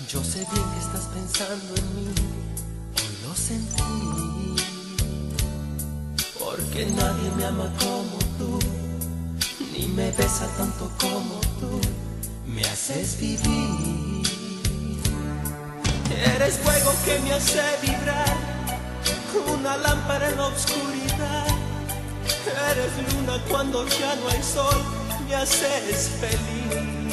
Yo sé bien que estás pensando en mí, hoy lo sentí, porque nadie me ama como tú, ni me besa tanto como tú, me haces vivir. Eres fuego que me hace vibrar, una lámpara en la oscuridad. Eres luna cuando ya no hay sol, me haces feliz.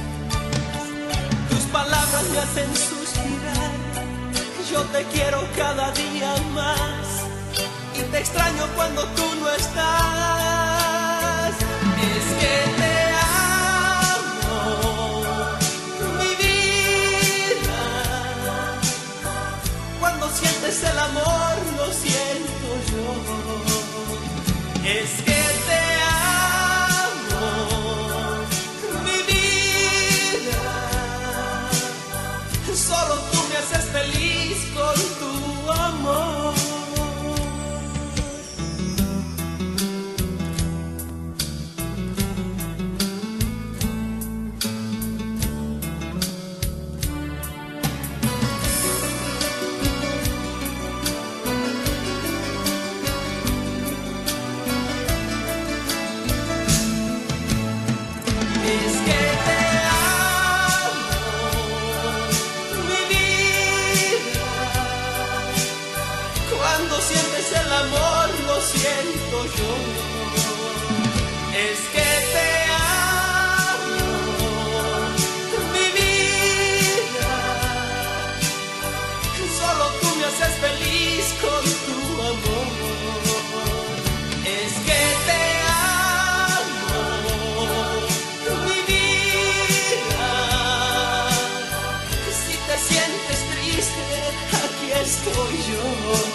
Tus palabras me hacen suspirar, yo te quiero cada día más y te extraño cuando tú no estás. Es que te amo, mi vida. Cuando sientes el amor, lo siento yo. Es que te amo, mi vida. Solo tú me haces feliz con tu amor. Es que te amo, mi vida. Cuando sientes el amor, lo siento yo. Es que te amo, mi vida. Solo tú me haces feliz con tu amor. Es que te amo, mi vida. Si te sientes triste, aquí estoy yo.